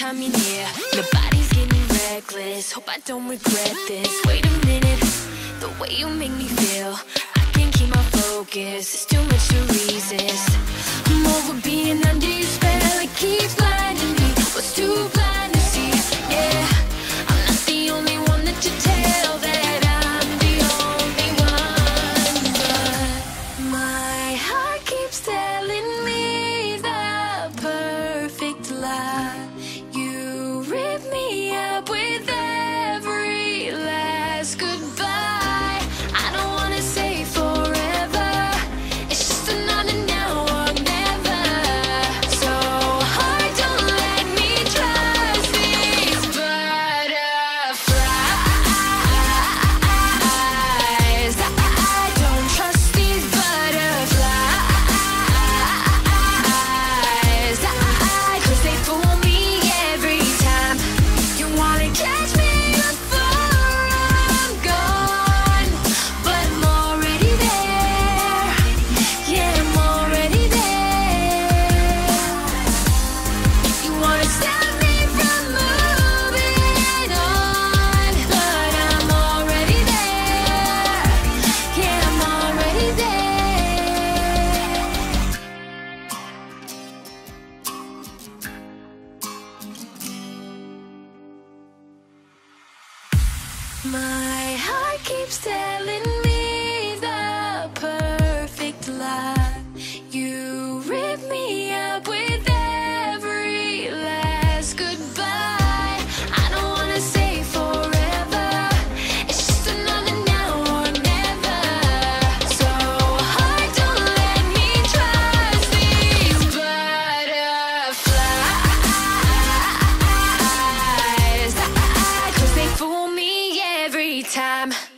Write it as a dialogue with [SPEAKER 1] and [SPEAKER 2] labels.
[SPEAKER 1] time you're near. Your body's getting reckless, hope I don't regret this. Wait a minute, the way you make me feel, I can't keep my focus, it's too much to resist. I'm over being under your spell, it keeps blinding me. Was too blind to see, yeah. I'm not the only one that you tell that I'm the only one. But my heart keeps telling me the perfect lie. You rip me up with every last goodbye. I don't wanna say forever, it's just another now or never. So hard, don't let me trust these butterflies. I don't trust these butterflies, 'cause they fool me every time. You wanna catch me before I'm gone, but I'm already there. Yeah, I'm already there. You wanna stop me from moving on, but I'm already there. Yeah, I'm already there. My heart keeps telling me the perfect lie. You rip me up with every last goodbye. I don't wanna say forever, it's just another now or never. So hard, don't let me trust these butterflies, 'cause they fool me every time.